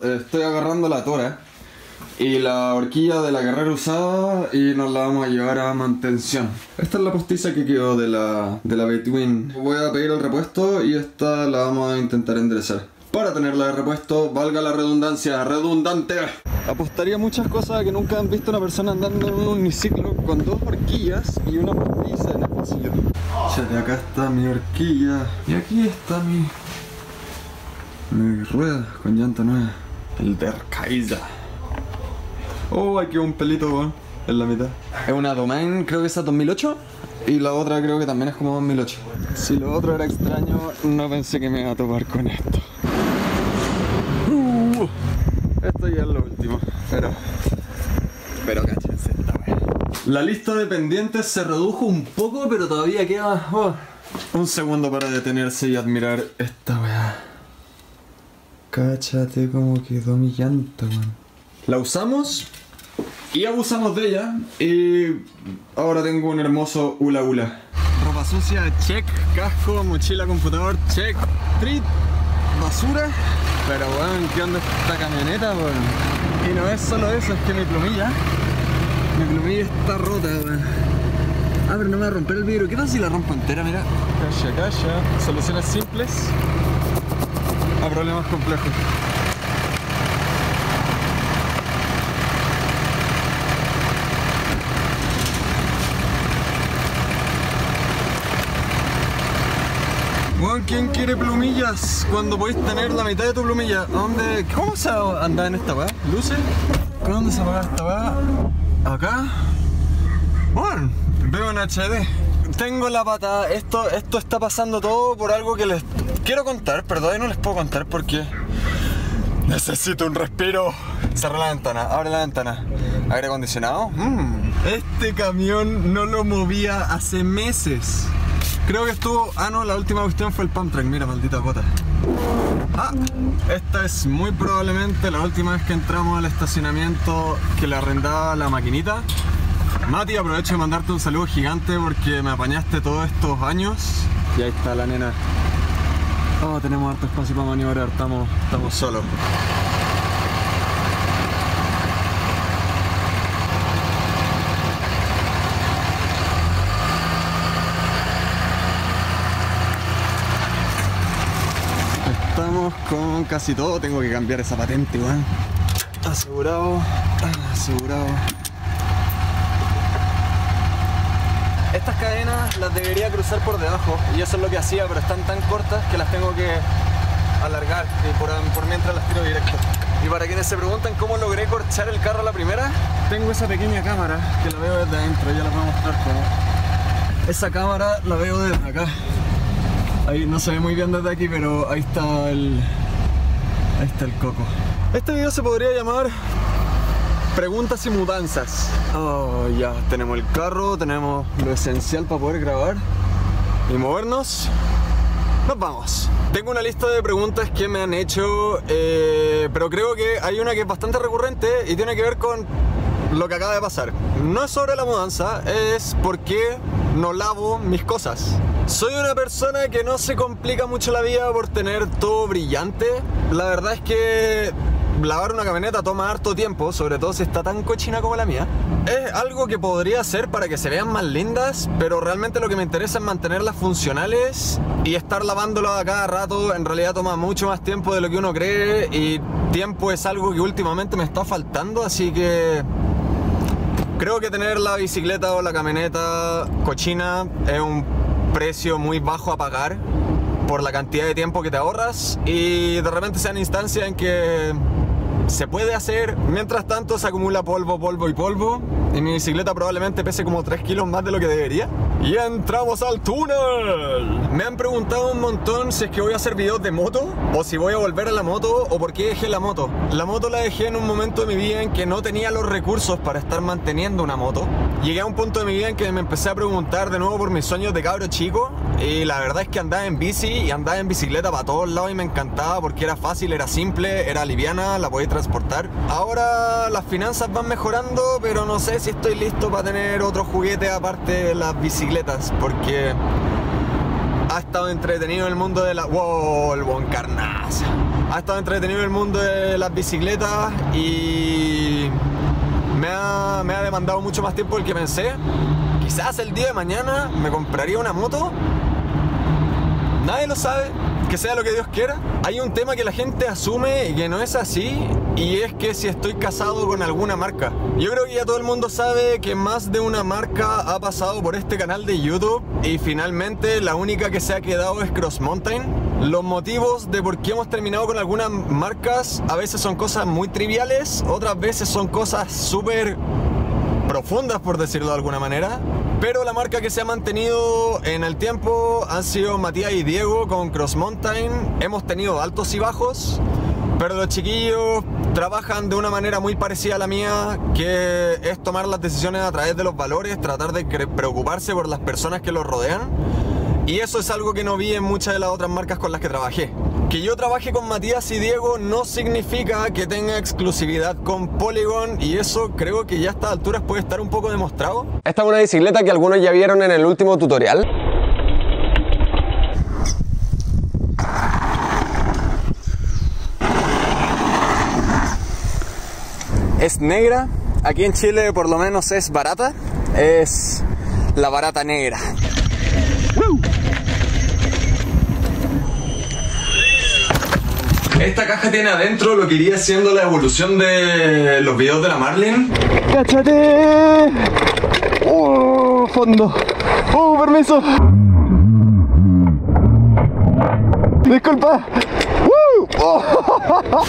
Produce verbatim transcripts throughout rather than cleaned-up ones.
Estoy agarrando la tora y la horquilla de la carrera usada y nos la vamos a llevar a mantención. Esta es la postiza que quedó de la, de la Between. Voy a pedir el repuesto y esta la vamos a intentar enderezar. Para tenerla de repuesto, valga la redundancia, redundante. Apostaría muchas cosas que nunca han visto una persona andando en un uniciclo con dos horquillas y una postiza en el pasillo. Chale, acá está mi horquilla y aquí está mi, mi rueda con llanta nueva. El Der Kaiser. Oh, aquí un pelito, bueno, en la mitad. Es una Domain, creo que esa es dos mil ocho. Y la otra creo que también es como dos mil ocho. Si lo otro era extraño, no pensé que me iba a topar con esto. Uh, esto ya es lo último. Pero... Pero cáchense esta wea. La lista de pendientes se redujo un poco, pero todavía queda... Oh, un segundo para detenerse y admirar esta wea. Cáchate cómo quedó mi llanta, man. La usamos y abusamos de ella y ahora tengo un hermoso hula hula. Ropa sucia, check. Casco, mochila, computador, check. Treat, basura. Pero weón, ¿qué onda esta camioneta, weón? Y no es solo eso, es que mi plumilla Mi plumilla está rota, weón. Ah, pero no me va a romper el vidrio. ¿Qué tal si la rompo entera? Mira. Calla, calla. Soluciones simples a problemas complejos. Bueno, ¿quién quiere plumillas cuando podéis tener la mitad de tu plumilla? ¿Dónde? ¿Cómo se anda en esta weá? ¿Luces? ¿Con dónde se apaga esta weá? ¿Acá? Bueno, veo en H D. Tengo la pata. Esto, esto está pasando todo por algo que les quiero contar, pero todavía no les puedo contar porque necesito un respiro. Cerra la ventana, abre la ventana. Aire acondicionado. Mm. Este camión no lo movía hace meses. Creo que estuvo... Ah, no, la última cuestión fue el pump track. Mira, maldita gota. Ah, esta es muy probablemente la última vez que entramos al estacionamiento que le arrendaba la maquinita. Mati, aprovecho de mandarte un saludo gigante porque me apañaste todos estos años. Y ahí está la nena. Oh, tenemos harto espacio para maniobrar, estamos, estamos solos. Estamos con casi todo, tengo que cambiar esa patente, weón. Asegurado, asegurado. Estas cadenas las debería cruzar por debajo y eso es lo que hacía, pero están tan cortas que las tengo que alargar y por, por mientras las tiro directo. Y para quienes se preguntan cómo logré corchar el carro a la primera, tengo esa pequeña cámara que la veo desde adentro, ya la voy a mostrar cómo. Esa cámara la veo desde acá. Ahí no se ve muy bien desde aquí, pero ahí está el... Ahí está el coco. Este video se podría llamar preguntas y mudanzas. Oh, ya, tenemos el carro, tenemos lo esencial para poder grabar y movernos. Nos vamos. Tengo una lista de preguntas que me han hecho, eh, pero creo que hay una que es bastante recurrente y tiene que ver con lo que acaba de pasar. No es sobre la mudanza, es por qué no lavo mis cosas. Soy una persona que no se complica mucho la vida por tener todo brillante. La verdad es que lavar una camioneta toma harto tiempo, sobre todo si está tan cochina como la mía. Es algo que podría hacer para que se vean más lindas, pero realmente lo que me interesa es mantenerlas funcionales y estar lavándolas a cada rato. En realidad toma mucho más tiempo de lo que uno cree y tiempo es algo que últimamente me está faltando, así que creo que tener la bicicleta o la camioneta cochina es un precio muy bajo a pagar por la cantidad de tiempo que te ahorras y de repente sean instancias en que se puede hacer. Mientras tanto se acumula polvo, polvo y polvo y mi bicicleta probablemente pese como tres kilos más de lo que debería. Y entramos al túnel. Me han preguntado un montón si es que voy a hacer videos de moto o si voy a volver a la moto o por qué dejé la moto. La moto la dejé en un momento de mi vida en que no tenía los recursos para estar manteniendo una moto. Llegué a un punto de mi vida en que me empecé a preguntar de nuevo por mis sueños de cabro chico y la verdad es que andaba en bici y andaba en bicicleta para todos lados y me encantaba porque era fácil, era simple, era liviana, la podía transportar. Ahora las finanzas van mejorando, pero no sé si estoy listo para tener otro juguete aparte de las bicicletas porque ha estado entretenido el mundo de la... ¡Wow! El buen carnaza. Ha estado entretenido el mundo de las bicicletas y me ha, me ha demandado mucho más tiempo del que pensé. Quizás el día de mañana me compraría una moto. Nadie lo sabe, que sea lo que Dios quiera. Hay un tema que la gente asume y que no es así, y es que si estoy casado con alguna marca. Yo creo que ya todo el mundo sabe que más de una marca ha pasado por este canal de YouTube y finalmente la única que se ha quedado es Cross Mountain. Los motivos de por qué hemos terminado con algunas marcas a veces son cosas muy triviales, otras veces son cosas súper profundas, por decirlo de alguna manera. Pero la marca que se ha mantenido en el tiempo han sido Matías y Diego con Cross Mountain. Hemos tenido altos y bajos, pero los chiquillos trabajan de una manera muy parecida a la mía, que es tomar las decisiones a través de los valores, tratar de preocuparse por las personas que los rodean. Y eso es algo que no vi en muchas de las otras marcas con las que trabajé. Que yo trabaje con Matías y Diego no significa que tenga exclusividad con Polygon, y eso creo que ya a estas alturas puede estar un poco demostrado. Esta es una bicicleta que algunos ya vieron en el último tutorial. Es negra, aquí en Chile por lo menos es barata, es la barata negra. Esta caja tiene adentro lo que iría siendo la evolución de los videos de la Marlin. ¡Cáchate! ¡Oh, fondo! ¡Oh, permiso! ¡Disculpa! ¡Uh! ¡Oh!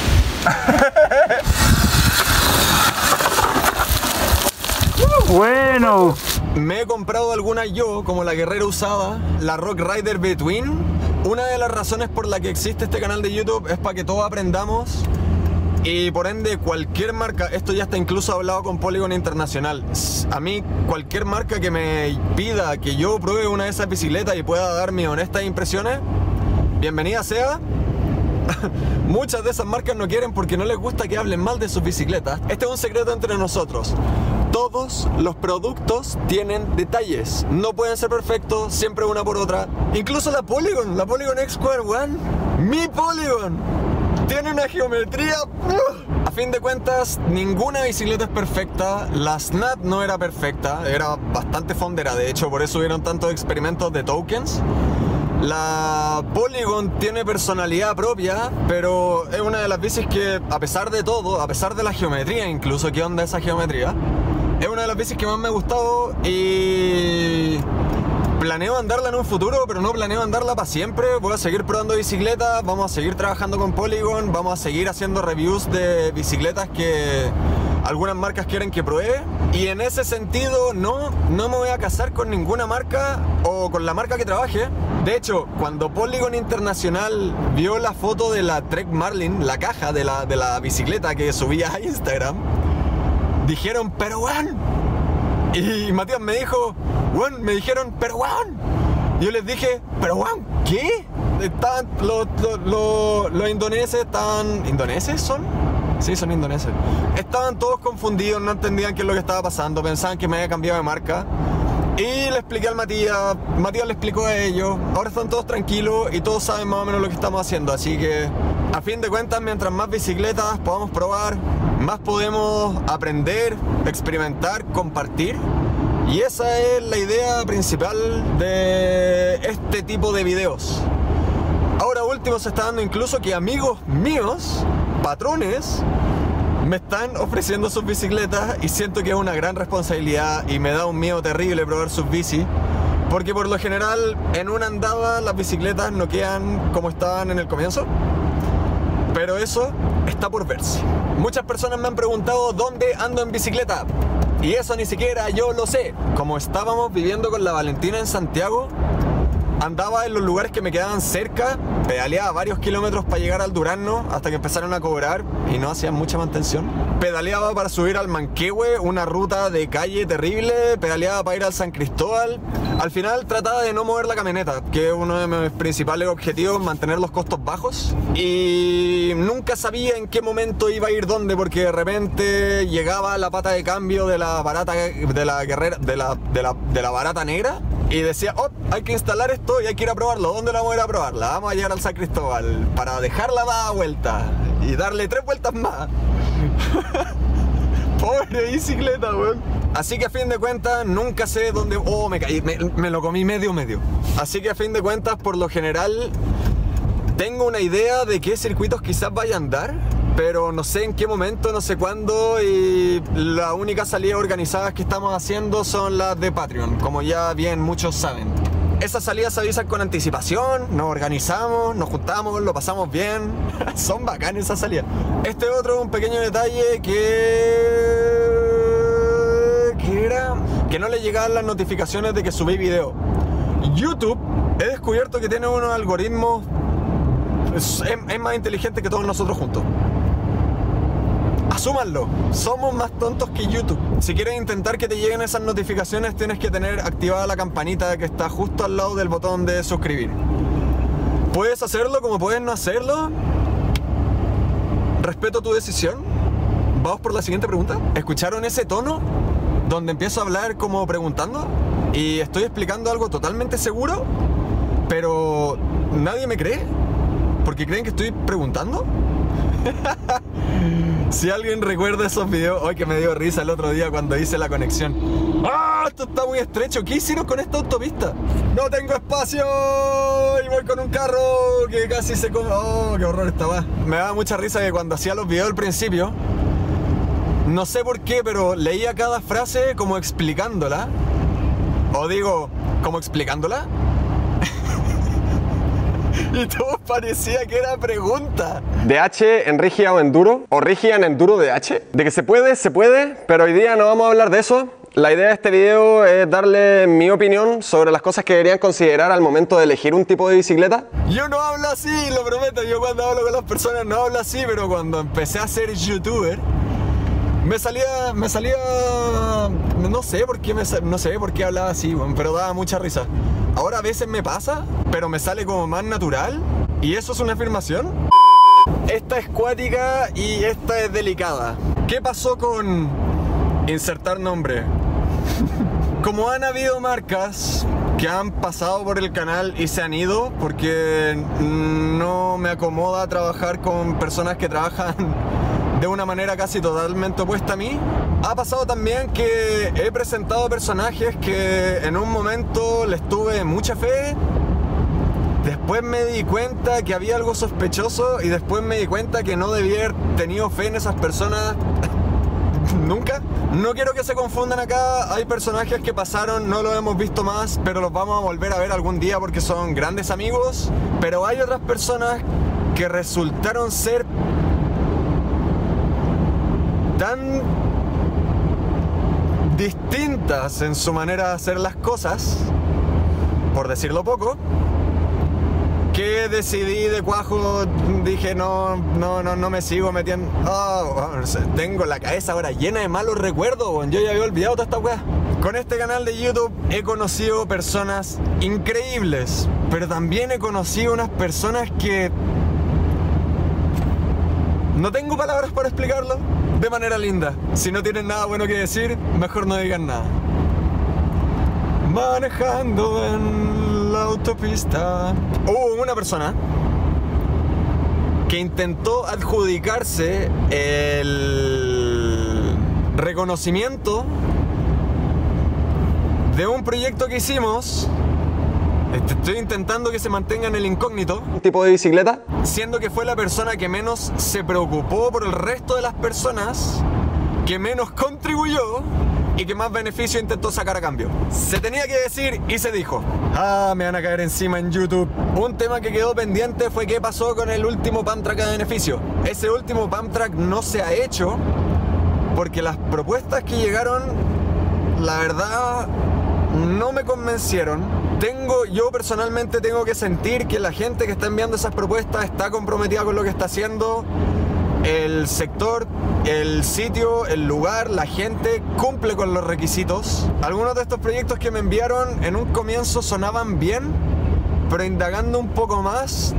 ¡Bueno! Me he comprado algunas yo, como la Guerrera usada, la Rock Rider B-Twin. Una de las razones por la que existe este canal de YouTube es para que todos aprendamos, y por ende cualquier marca, esto ya está incluso hablado con Polygon Internacional, a mí cualquier marca que me pida que yo pruebe una de esas bicicletas y pueda dar mis honestas impresiones, bienvenida sea. Muchas de esas marcas no quieren porque no les gusta que hablen mal de sus bicicletas. Este es un secreto entre nosotros. Todos los productos tienen detalles. No pueden ser perfectos, siempre una por otra. Incluso la Polygon, la Polygon X Square One, mi Polygon, tiene una geometría... A fin de cuentas, ninguna bicicleta es perfecta. La Snap no era perfecta, era bastante fondera. De hecho, por eso hubieron tantos experimentos de tokens. La Polygon tiene personalidad propia, pero es una de las bicis que, a pesar de todo, a pesar de la geometría incluso, ¿qué onda esa geometría? Es una de las bicis que más me ha gustado y planeo andarla en un futuro, pero no planeo andarla para siempre. Voy a seguir probando bicicletas, vamos a seguir trabajando con Polygon, vamos a seguir haciendo reviews de bicicletas que algunas marcas quieren que pruebe. Y en ese sentido, no, no me voy a casar con ninguna marca o con la marca que trabaje. De hecho, cuando Polygon Internacional vio la foto de la Trek Marlin, la caja de la, de la bicicleta que subía a Instagram, dijeron, pero weón. Y Matías me dijo, weón, me dijeron, pero weón. Y yo les dije, pero weón, ¿qué? Están, los, los, los, los indoneses están... ¿Indoneses son? Sí, son indoneses. Estaban todos confundidos, no entendían qué es lo que estaba pasando, pensaban que me había cambiado de marca. Y le expliqué al Matías, Matías le explicó a ellos. Ahora están todos tranquilos y todos saben más o menos lo que estamos haciendo. Así que, a fin de cuentas, mientras más bicicletas podamos probar, más podemos aprender, experimentar, compartir. Y esa es la idea principal de este tipo de videos. Ahora último se está dando incluso que amigos míos, patrones, me están ofreciendo sus bicicletas y siento que es una gran responsabilidad y me da un miedo terrible probar sus bicis, porque por lo general en una andada las bicicletas no quedan como estaban en el comienzo, pero eso está por verse. Muchas personas me han preguntado dónde ando en bicicleta y eso ni siquiera yo lo sé. Como estábamos viviendo con la Valentina en Santiago, andaba en los lugares que me quedaban cerca, pedaleaba varios kilómetros para llegar al Durazno hasta que empezaron a cobrar y no hacían mucha mantención. Pedaleaba para subir al Manquehue, una ruta de calle terrible, pedaleaba para ir al San Cristóbal. Al final trataba de no mover la camioneta, que es uno de mis principales objetivos, mantener los costos bajos. Y nunca sabía en qué momento iba a ir dónde, porque de repente llegaba la pata de cambio de la barata, de la guerrera, de la, de la, de la barata negra. y decía, oh, hay que instalar esto y hay que ir a probarlo. ¿Dónde la vamos a ir a probar? La vamos a llevar al San Cristóbal para dejarla dada vuelta y darle tres vueltas más. Pobre bicicleta, weón. Así que a fin de cuentas, nunca sé dónde... Oh, me caí, me, me lo comí medio medio. Así que a fin de cuentas, por lo general, tengo una idea de qué circuitos quizás vaya a andar, pero no sé en qué momento, no sé cuándo, y las únicas salidas organizadas que estamos haciendo son las de Patreon, como ya bien muchos saben. Esas salidas se avisan con anticipación, nos organizamos, nos juntamos, lo pasamos bien. Son bacanas esas salidas. Este otro, un pequeño detalle que... que era que no le llegaban las notificaciones de que subí video. YouTube, he descubierto que tiene unos algoritmos, es, es más inteligente que todos nosotros juntos. Asúmanlo, somos más tontos que YouTube. Si quieres intentar que te lleguen esas notificaciones, tienes que tener activada la campanita que está justo al lado del botón de suscribir. Puedes hacerlo como puedes no hacerlo. Respeto tu decisión. Vamos por la siguiente pregunta. ¿Escucharon ese tono donde empiezo a hablar como preguntando? Y estoy explicando algo totalmente seguro, pero nadie me cree porque creen que estoy preguntando. Si alguien recuerda esos videos, hoy que me dio risa el otro día cuando hice la conexión. ¡Ah! Esto está muy estrecho. ¿Qué hicieron con esta autopista? ¡No tengo espacio! Y voy con un carro que casi se come. ¡Oh, qué horror esta va! Me daba mucha risa que cuando hacía los videos al principio, no sé por qué, pero leía cada frase como explicándola. O digo, como explicándola. Y todo parecía que era pregunta. ¿D H en rígida o enduro? ¿O rígida en enduro D H? De que se puede, se puede, pero hoy día no vamos a hablar de eso. La idea de este video es darle mi opinión sobre las cosas que deberían considerar al momento de elegir un tipo de bicicleta. Yo no hablo así, lo prometo. Yo cuando hablo con las personas no hablo así, pero cuando empecé a ser youtuber, me salía, me salía, no sé por qué, me, no sé por qué hablaba así, pero daba mucha risa. Ahora a veces me pasa, pero me sale como más natural. ¿Y eso es una afirmación? Esta es cuática y esta es delicada. ¿Qué pasó con insertar nombre? Como han habido marcas que han pasado por el canal y se han ido porque no me acomoda trabajar con personas que trabajan de una manera casi totalmente opuesta a mí. Ha pasado también que he presentado personajes que en un momento les tuve mucha fe, después me di cuenta que había algo sospechoso y después me di cuenta que no debía haber tenido fe en esas personas nunca. No quiero que se confundan acá, hay personajes que pasaron, no los hemos visto más, pero los vamos a volver a ver algún día porque son grandes amigos. Pero hay otras personas que resultaron ser tan distintas en su manera de hacer las cosas, por decirlo poco, que decidí de cuajo, dije no, no, no, no me sigo metiendo. Oh, tengo la cabeza ahora llena de malos recuerdos, yo ya había olvidado toda esta weá. Con este canal de YouTube he conocido personas increíbles, pero también he conocido unas personas que no tengo palabras para explicarlo de manera linda. Si no tienen nada bueno que decir, mejor no digan nada. Manejando en la autopista. Hubo una persona que intentó adjudicarse el reconocimiento de un proyecto que hicimos. Estoy intentando que se mantenga en el incógnito. ¿Un tipo de bicicleta? Siendo que fue la persona que menos se preocupó por el resto de las personas, que menos contribuyó y que más beneficio intentó sacar a cambio. Se tenía que decir y se dijo. Ah, me van a caer encima en YouTube. Un tema que quedó pendiente fue qué pasó con el último pump track de beneficio. Ese último pump track no se ha hecho porque las propuestas que llegaron, la verdad, no me convencieron. Tengo, yo personalmente tengo que sentir que la gente que está enviando esas propuestas está comprometida con lo que está haciendo. El sector, el sitio, el lugar, la gente cumple con los requisitos. Algunos de estos proyectos que me enviaron en un comienzo sonaban bien, pero indagando un poco más,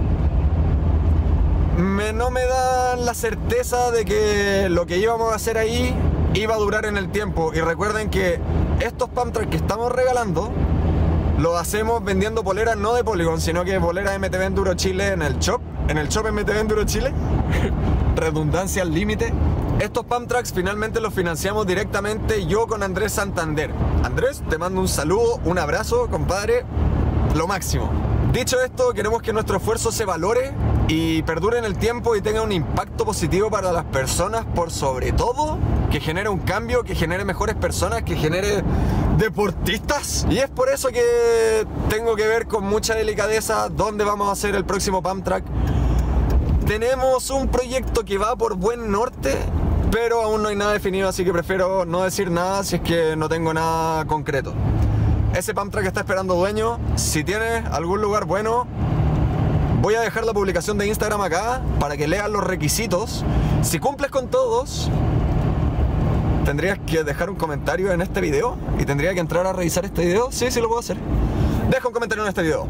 me, no me dan la certeza de que lo que íbamos a hacer ahí iba a durar en el tiempo. Y recuerden que estos pump tracks que estamos regalando Lo hacemos vendiendo poleras no de Polygon, sino que poleras M T B Enduro Chile en el shop. En el shop M T B Enduro Chile. Redundancia al límite. Estos pump tracks finalmente los financiamos directamente yo con Andrés Santander. Andrés, te mando un saludo, un abrazo, compadre. Lo máximo. Dicho esto, queremos que nuestro esfuerzo se valore y perdure en el tiempo y tenga un impacto positivo para las personas, por sobre todo que genere un cambio, que genere mejores personas, que genere deportistas. Y es por eso que tengo que ver con mucha delicadeza dónde vamos a hacer el próximo pump track. Tenemos un proyecto que va por buen norte, pero aún no hay nada definido, así que prefiero no decir nada si es que no tengo nada concreto. Ese pump track está esperando dueño. Si tienes algún lugar bueno, voy a dejar la publicación de Instagram acá para que leas los requisitos. Si cumples con todos, tendrías que dejar un comentario en este video y tendría que entrar a revisar este video. Sí, sí lo puedo hacer. Deja un comentario en este video.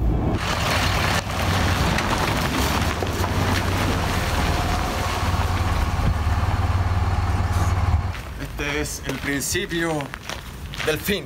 Este es el principio del fin.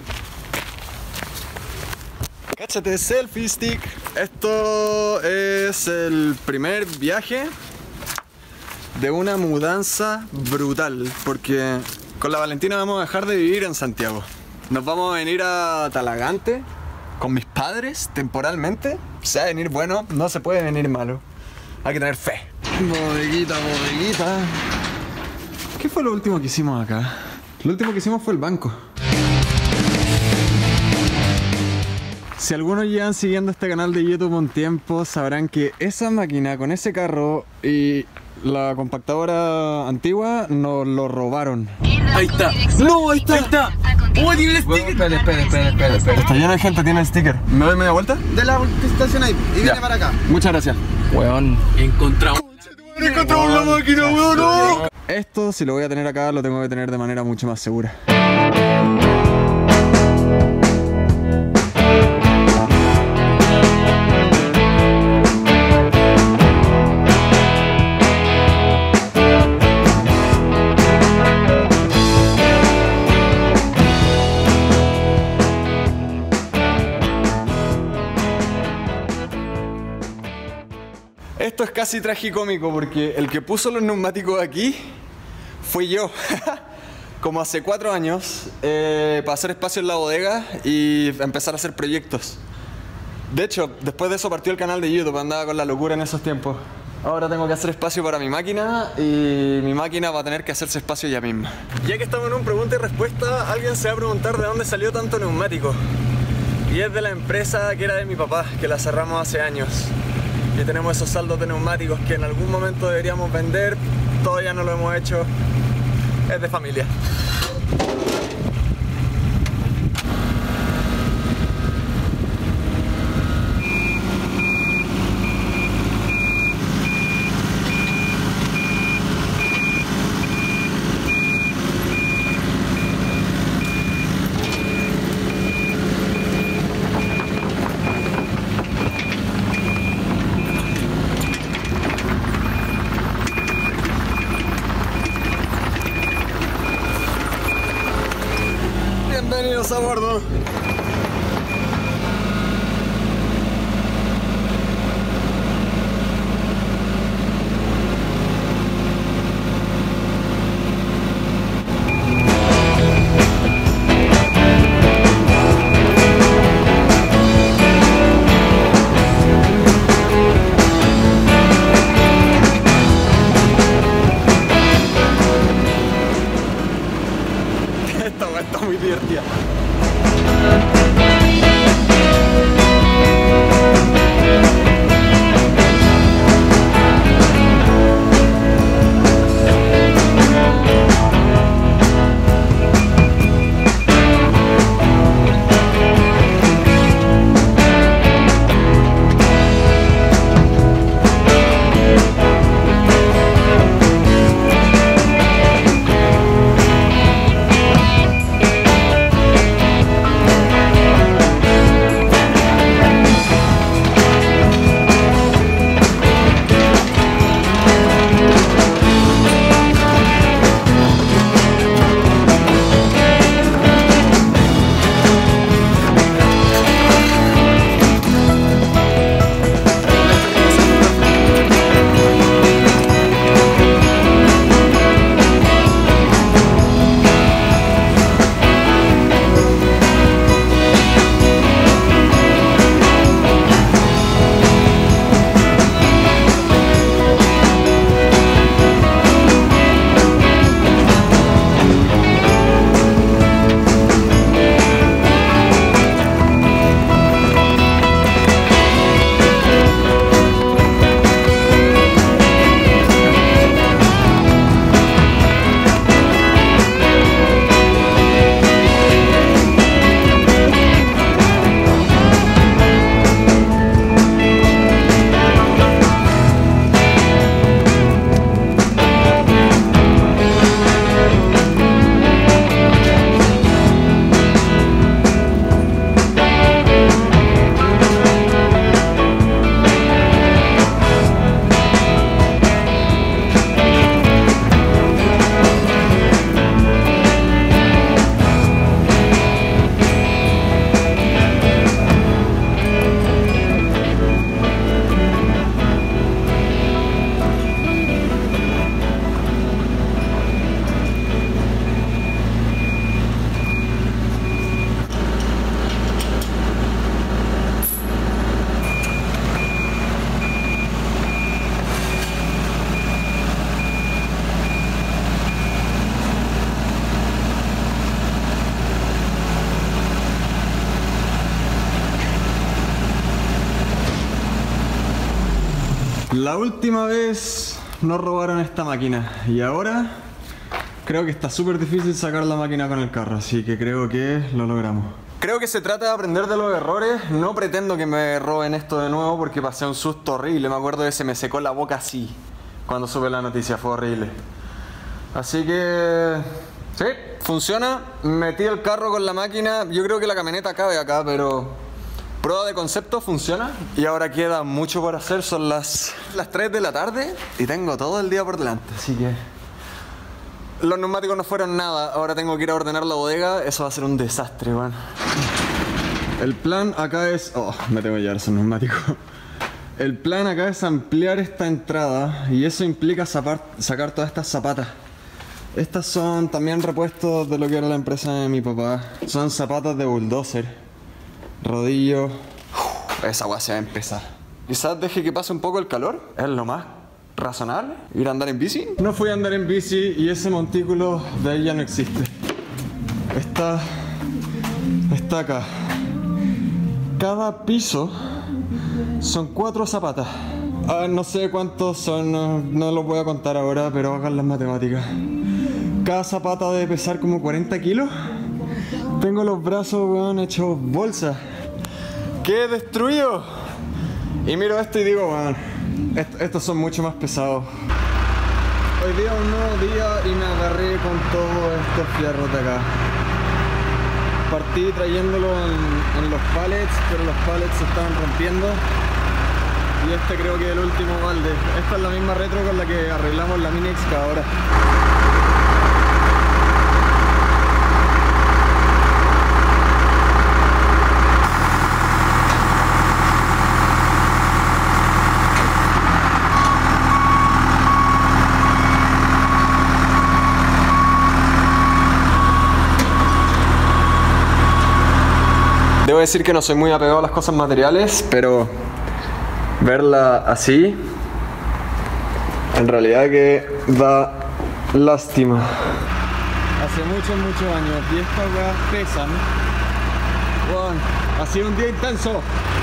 Cáchate, selfie stick. Esto es el primer viaje de una mudanza brutal, porque con la Valentina vamos a dejar de vivir en Santiago. Nos vamos a venir a Talagante con mis padres temporalmente. Se va a venir bueno, no se puede venir malo. Hay que tener fe. Bodeguita, bodeguita. ¿Qué fue lo último que hicimos acá? Lo último que hicimos fue el banco. Si algunos llevan siguiendo este canal de YouTube un tiempo, sabrán que esa máquina con ese carro y la compactadora antigua nos lo robaron. Ahí está. ¡No! ¡Ahí está! Ahí está. ¡Oh, tiene el sticker! Espera, espera, espera, espera, espera. Está lleno de gente, tiene el sticker. ¿Me doy media vuelta? De la estación ahí y viene Ya. para acá. Muchas gracias. Weón, encontramos. ¡Encontramos la máquina, weón! ¡No! Esto, si lo voy a tener acá, lo tengo que tener de manera mucho más segura. Esto es casi tragicómico porque el que puso los neumáticos aquí fui yo. Como hace cuatro años, eh, para hacer espacio en la bodega y empezar a hacer proyectos. De hecho, después de eso partió el canal de YouTube, andaba con la locura en esos tiempos. Ahora tengo que hacer espacio para mi máquina y mi máquina va a tener que hacerse espacio ella misma. Ya que estamos en un pregunta y respuesta, alguien se va a preguntar de dónde salió tanto neumático. Y es de la empresa que era de mi papá, que la cerramos hace años. Y tenemos esos saldos de neumáticos que en algún momento deberíamos vender, todavía no lo hemos hecho. Es de familia. Bienvenidos a bordo. Esta weá está muy divertida. La última vez nos robaron esta máquina y ahora creo que está súper difícil sacar la máquina con el carro, así que creo que lo logramos. Creo que se trata de aprender de los errores. No pretendo que me roben esto de nuevo porque pasé un susto horrible. Me acuerdo que se me secó la boca así cuando supe la noticia, fue horrible. Así que... sí, funciona. Metí el carro con la máquina. Yo creo que la camioneta cabe acá, pero... prueba de concepto, funciona. Y ahora queda mucho por hacer. Son las, las tres de la tarde y tengo todo el día por delante, así que... los neumáticos no fueron nada, ahora tengo que ir a ordenar la bodega, eso va a ser un desastre, weón. El plan acá es... oh, me tengo que llevar esos neumáticos. El plan acá es ampliar esta entrada y eso implica zapar, sacar todas estas zapatas. Estas son también repuestos de lo que era la empresa de mi papá. Son zapatas de bulldozer. Rodillo. Uf, esa weá se va a empezar. Quizás deje que pase un poco el calor, es lo más razonable. ¿Ir a andar en bici? No fui a andar en bici y ese montículo de ahí ya no existe. Está... está acá. Cada piso son cuatro zapatas. Ah, no sé cuántos son, no, no los voy a contar ahora, pero hagan las matemáticas. Cada zapata debe pesar como cuarenta kilos. Tengo los brazos, weón, hechos bolsa. ¡Qué destruido! Y miro esto y digo, weón, Est estos son mucho más pesados. Hoy día un nuevo día y me agarré con todos estos fierros de acá. Partí trayéndolo en, en los pallets, pero los pallets se estaban rompiendo. Y este creo que es el último balde. Esta es la misma retro con la que arreglamos la mini excavadora. Debo decir que no soy muy apegado a las cosas materiales, pero verla así, en realidad que da lástima. Hace muchos, muchos años, y estas weas pesan. Bueno, ha sido un día intenso.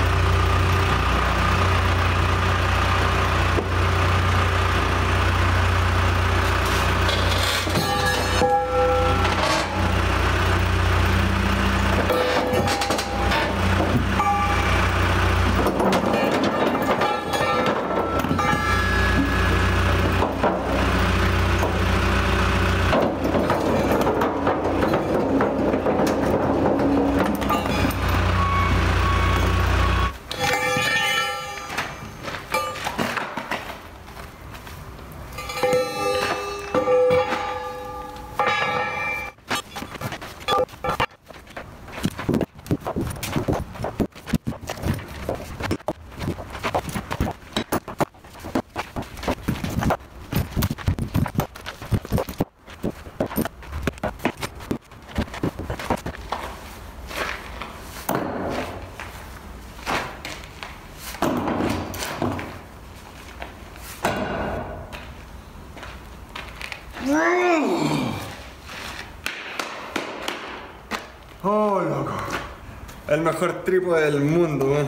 Oh, loco. El mejor trípode del mundo, man.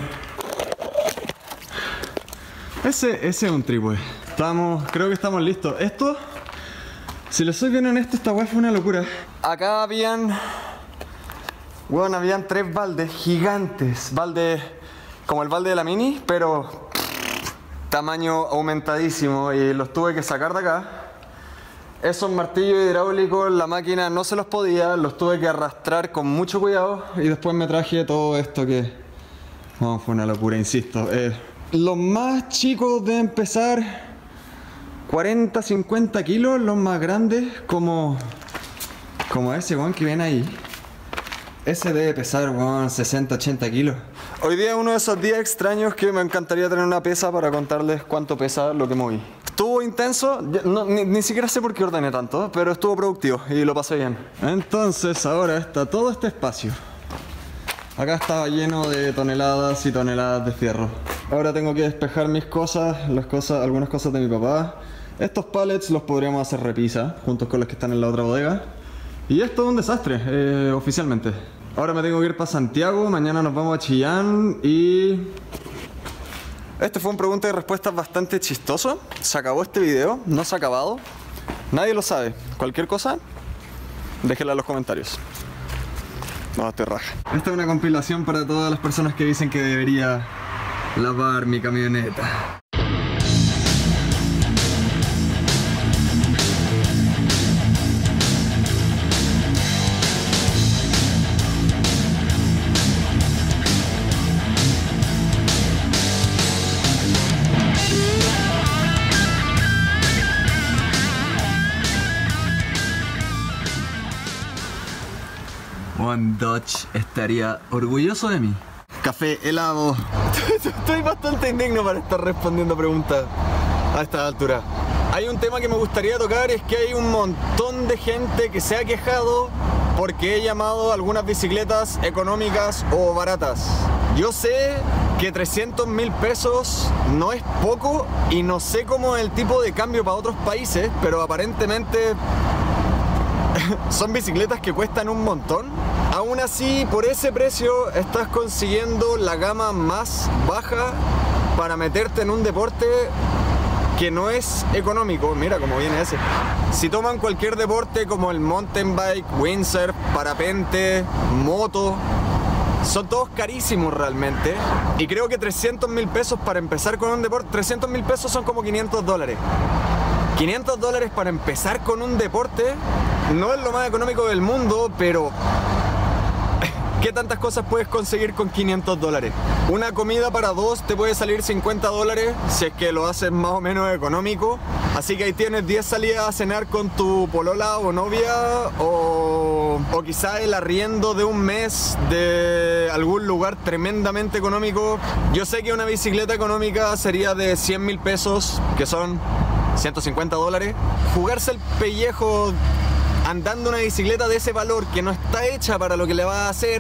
Ese, ese es un trípode. Estamos, creo que estamos listos. Esto, si les soy bien honesto, esta weá fue una locura. Acá habían, bueno, habían tres baldes gigantes. Baldes como el balde de la Mini, pero tamaño aumentadísimo. Y los tuve que sacar de acá. Esos martillos hidráulicos, la máquina no se los podía, los tuve que arrastrar con mucho cuidado y después me traje todo esto que... oh, fue una locura, insisto. Eh, los más chicos deben pesar cuarenta, cincuenta kilos, los más grandes como... como ese weón que ven ahí. Ese debe pesar, weón, sesenta, ochenta kilos. Hoy día es uno de esos días extraños que me encantaría tener una pesa para contarles cuánto pesa lo que moví. Estuvo intenso, no, ni, ni siquiera sé por qué ordené tanto, pero estuvo productivo y lo pasé bien. Entonces ahora está todo este espacio. Acá estaba lleno de toneladas y toneladas de fierro. Ahora tengo que despejar mis cosas, las cosas, algunas cosas de mi papá. Estos pallets los podríamos hacer repisa, juntos con los que están en la otra bodega. Y esto es un desastre, eh, oficialmente. Ahora me tengo que ir para Santiago, mañana nos vamos a Chillán y... Este fue un pregunta y respuestas bastante chistoso. Se acabó este video, no se ha acabado. Nadie lo sabe. Cualquier cosa, déjenla en los comentarios. No, te raja. Esta es una compilación para todas las personas que dicen que debería lavar mi camioneta. One Dodge estaría orgulloso de mí. Café, helado. Estoy bastante indigno para estar respondiendo preguntas a esta altura. Hay un tema que me gustaría tocar, es que hay un montón de gente que se ha quejado porque he llamado algunas bicicletas económicas o baratas. Yo sé que trescientos mil pesos no es poco y no sé cómo es el tipo de cambio para otros países, pero aparentemente son bicicletas que cuestan un montón. Aún así, por ese precio estás consiguiendo la gama más baja para meterte en un deporte que no es económico. Mira cómo viene ese. Si toman cualquier deporte como el mountain bike, windsurf, parapente, moto, son todos carísimos realmente. Y creo que trescientos mil pesos para empezar con un deporte, trescientos mil pesos son como quinientos dólares. quinientos dólares para empezar con un deporte no es lo más económico del mundo, pero ¿qué tantas cosas puedes conseguir con quinientos dólares? Una comida para dos te puede salir cincuenta dólares si es que lo haces más o menos económico. Así que ahí tienes diez salidas a cenar con tu polola o novia, o, o quizá el arriendo de un mes de algún lugar tremendamente económico. Yo sé que una bicicleta económica sería de cien mil pesos, que son ciento cincuenta dólares. Jugarse el pellejo andando una bicicleta de ese valor que no está hecha para lo que le va a hacer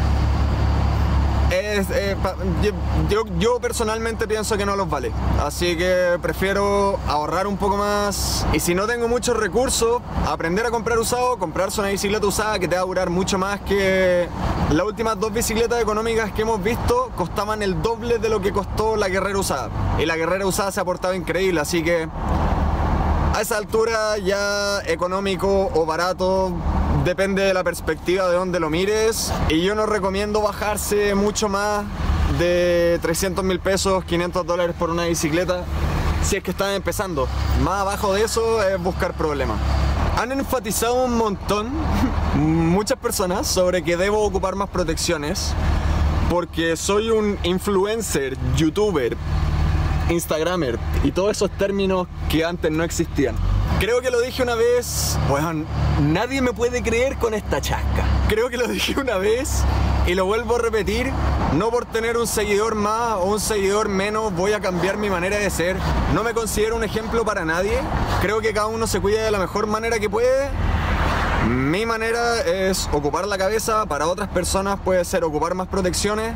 es, eh, pa, yo, yo personalmente pienso que no los vale, así que prefiero ahorrar un poco más y si no tengo muchos recursos, aprender a comprar usado, comprarse una bicicleta usada que te va a durar mucho más. Que las últimas dos bicicletas económicas que hemos visto costaban el doble de lo que costó la Guerrera usada, y la Guerrera usada se ha portado increíble, así que a esa altura ya económico o barato depende de la perspectiva de donde lo mires, y yo no recomiendo bajarse mucho más de trescientos mil pesos, quinientos dólares por una bicicleta si es que están empezando. Más abajo de eso es buscar problemas. Han enfatizado un montón muchas personas sobre que debo ocupar más protecciones porque soy un influencer, youtuber, instagramer y todos esos términos que antes no existían. Creo que lo dije una vez, bueno, nadie me puede creer con esta chasca. Creo que lo dije una vez y lo vuelvo a repetir. No por tener un seguidor más o un seguidor menos voy a cambiar mi manera de ser. No me considero un ejemplo para nadie. Creo que cada uno se cuida de la mejor manera que puede. Mi manera es ocupar la cabeza, para otras personas puede ser ocupar más protecciones.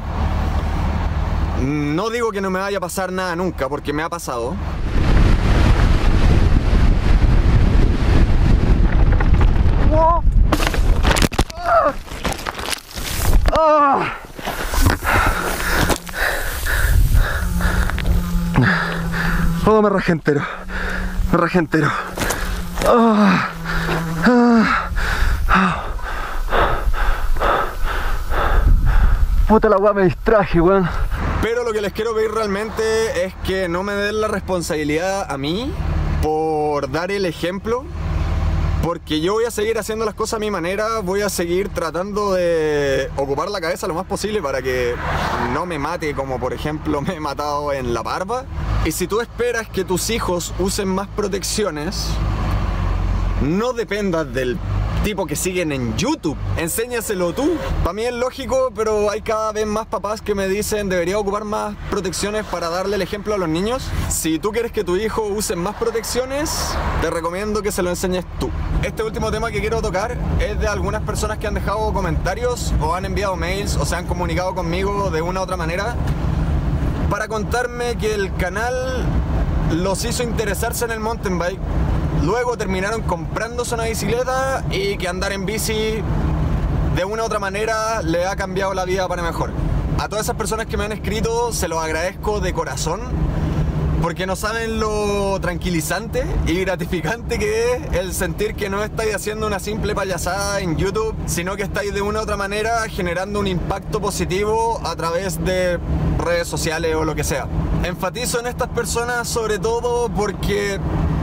No digo que no me vaya a pasar nada nunca, porque me ha pasado. ¡Oh! ¡Ah! ¡Ah! Oh, me rajé entero. Me rajé entero. ¡Ah! ¡Ah! ¡Ah! Puta la weá, me distraje, weón. Pero lo que les quiero pedir realmente es que no me den la responsabilidad a mí por dar el ejemplo, porque yo voy a seguir haciendo las cosas a mi manera, voy a seguir tratando de ocupar la cabeza lo más posible para que no me mate como por ejemplo me he matado en La Parva. Y si tú esperas que tus hijos usen más protecciones, no dependas del tipo que siguen en YouTube, enséñaselo tú. Para mí es lógico, pero hay cada vez más papás que me dicen debería ocupar más protecciones para darle el ejemplo a los niños. Si tú quieres que tu hijo use más protecciones, te recomiendo que se lo enseñes tú. Este último tema que quiero tocar es de algunas personas que han dejado comentarios o han enviado mails o se han comunicado conmigo de una u otra manera para contarme que el canal los hizo interesarse en el mountain bike. Luego terminaron comprándose una bicicleta y que andar en bici de una u otra manera le ha cambiado la vida para mejor. A todas esas personas que me han escrito se los agradezco de corazón, porque no saben lo tranquilizante y gratificante que es el sentir que no estáis haciendo una simple payasada en YouTube, sino que estáis de una u otra manera generando un impacto positivo a través de redes sociales o lo que sea. Enfatizo en estas personas sobre todo porque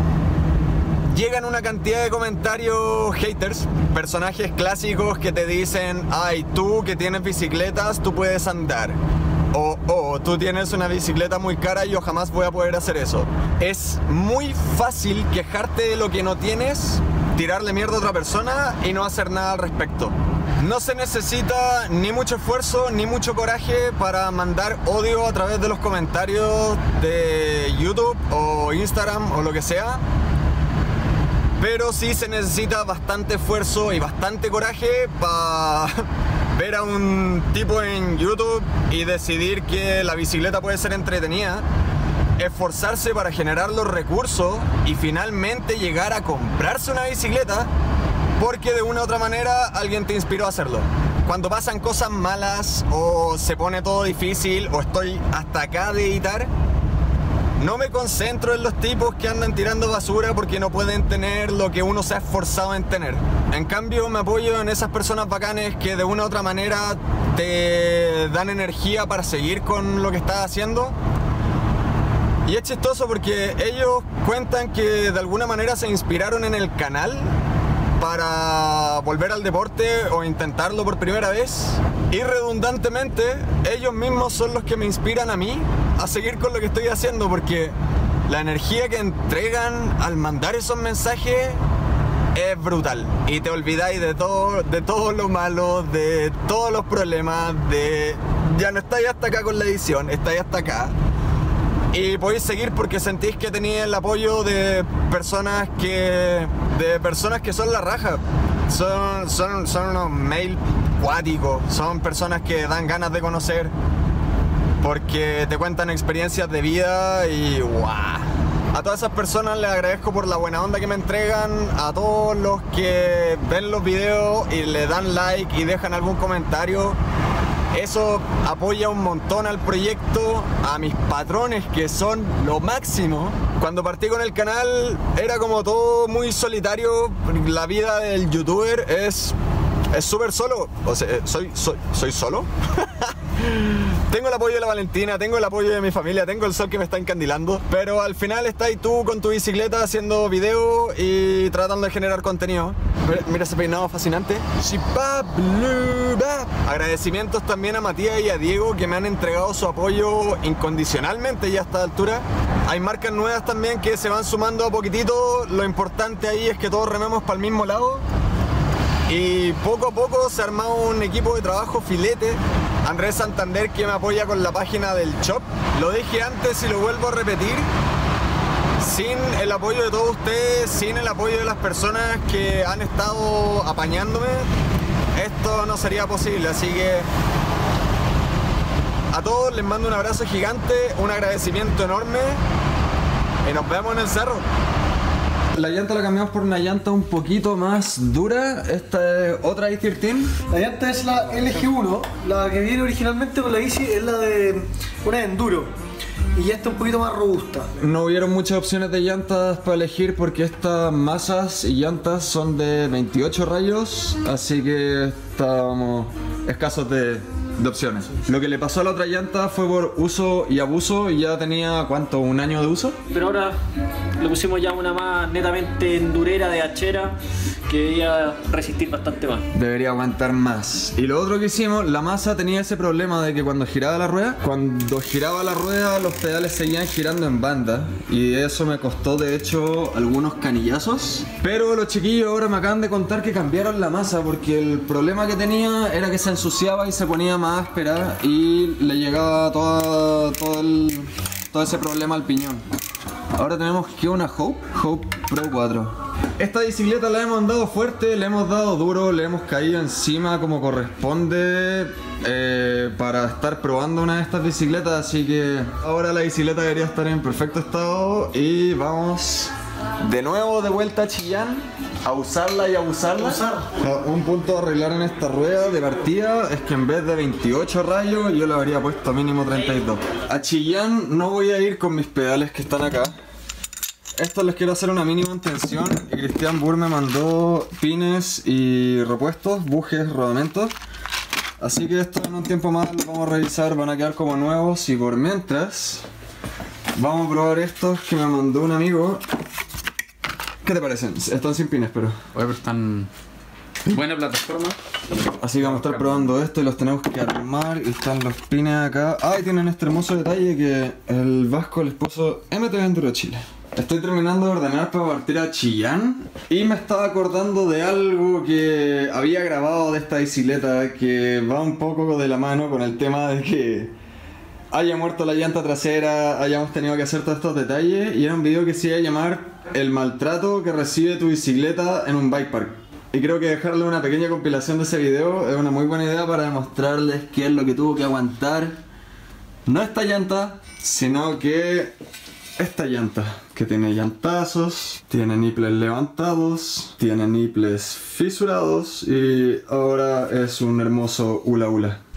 llegan una cantidad de comentarios haters, personajes clásicos que te dicen: ay, tú que tienes bicicletas, tú puedes andar. O, oh, tú tienes una bicicleta muy cara y yo jamás voy a poder hacer eso. Es muy fácil quejarte de lo que no tienes, tirarle mierda a otra persona y no hacer nada al respecto. No se necesita ni mucho esfuerzo ni mucho coraje para mandar odio a través de los comentarios de YouTube o Instagram o lo que sea. Pero sí se necesita bastante esfuerzo y bastante coraje para ver a un tipo en YouTube y decidir que la bicicleta puede ser entretenida, esforzarse para generar los recursos y finalmente llegar a comprarse una bicicleta porque de una u otra manera alguien te inspiró a hacerlo. Cuando pasan cosas malas o se pone todo difícil o estoy hasta acá de editar, no me concentro en los tipos que andan tirando basura porque no pueden tener lo que uno se ha esforzado en tener. En cambio, me apoyo en esas personas bacanes que de una u otra manera te dan energía para seguir con lo que estás haciendo. Y es chistoso porque ellos cuentan que de alguna manera se inspiraron en el canal para volver al deporte o intentarlo por primera vez, y redundantemente ellos mismos son los que me inspiran a mí a seguir con lo que estoy haciendo, porque la energía que entregan al mandar esos mensajes es brutal y te olvidáis de todo, de todo lo malo, de todos los problemas, de ya no estáis hasta acá con la edición, estáis hasta acá. Y podéis seguir porque sentís que tenéis el apoyo de personas que de personas que son la raja. Son, son, son unos mail cuáticos, son personas que dan ganas de conocer porque te cuentan experiencias de vida y ¡guau! A todas esas personas les agradezco por la buena onda que me entregan, a todos los que ven los videos y le dan like y dejan algún comentario. Eso apoya un montón al proyecto, a mis patrones que son lo máximo. Cuando partí con el canal era como todo muy solitario, la vida del youtuber es es súper solo, o sea, soy, soy, soy solo. Tengo el apoyo de la Valentina, tengo el apoyo de mi familia, tengo el sol que me está encandilando, pero al final estás ahí tú con tu bicicleta haciendo video y tratando de generar contenido. Mira ese peinado fascinante. Agradecimientos también a Matías y a Diego que me han entregado su apoyo incondicionalmente ya a esta altura. Hay marcas nuevas también que se van sumando a poquitito. Lo importante ahí es que todos rememos para el mismo lado. Y poco a poco se ha armado un equipo de trabajo filete. Andrés Santander, que me apoya con la página del shop. Lo dije antes y lo vuelvo a repetir. Sin el apoyo de todos ustedes, sin el apoyo de las personas que han estado apañándome, esto no sería posible. Así que a todos les mando un abrazo gigante, un agradecimiento enorme y nos vemos en el cerro. La llanta la cambiamos por una llanta un poquito más dura. Esta es otra i trece. La llanta es la L G uno, la que viene originalmente con la bici es la de una Enduro. Y ya está un poquito más robusta. No hubieron muchas opciones de llantas para elegir porque estas masas y llantas son de veintiocho rayos, así que estábamos escasos de, de opciones. Lo que le pasó a la otra llanta fue por uso y abuso y ya tenía, ¿cuánto? ¿Un año de uso? Pero ahora le pusimos ya una más netamente endurera de hachera que debería resistir bastante más. Debería aguantar más. Y lo otro que hicimos, la masa tenía ese problema de que cuando giraba la rueda, cuando giraba la rueda los pedales seguían girando en banda y eso me costó de hecho algunos canillazos. Pero los chiquillos ahora me acaban de contar que cambiaron la masa porque el problema que tenía era que se ensuciaba y se ponía más áspera y le llegaba toda, todo, el, todo ese problema al piñón. Ahora tenemos que una Hope, Hope Pro cuatro. Esta bicicleta la hemos andado fuerte, le hemos dado duro, le hemos caído encima como corresponde eh, para estar probando una de estas bicicletas, así que ahora la bicicleta debería estar en perfecto estado y vamos de nuevo de vuelta a Chillán, a usarla y a usarla. Usar. Un punto a arreglar en esta rueda de partida es que en vez de veintiocho rayos yo le habría puesto mínimo treinta y dos. A Chillán no voy a ir con mis pedales que están acá. Estos les quiero hacer una mínima tensión y Cristian Burr me mandó pines y repuestos, bujes, rodamentos. Así que esto en un tiempo más lo vamos a revisar, van a quedar como nuevos y por mientras vamos a probar estos que me mandó un amigo. ¿Qué te parecen? Están sin pines, pero... Oye, pero están... Buena plataforma. Así que vamos a estar probando esto y los tenemos que armar y están los pines acá. Ah, y tienen este hermoso detalle que el Vasco les puso M T B Enduro Chile. Estoy terminando de ordenar para partir a Chillán y me estaba acordando de algo que había grabado de esta bicicleta que va un poco de la mano con el tema de que haya muerto la llanta trasera, hayamos tenido que hacer todos estos detalles, y era un video que se iba a llamar El maltrato que recibe tu bicicleta en un bike park. Y creo que dejarle una pequeña compilación de ese video es una muy buena idea para demostrarles qué es lo que tuvo que aguantar no esta llanta, sino que esta llanta, que tiene llantazos, tiene niples levantados, tiene niples fisurados y ahora es un hermoso hula hula.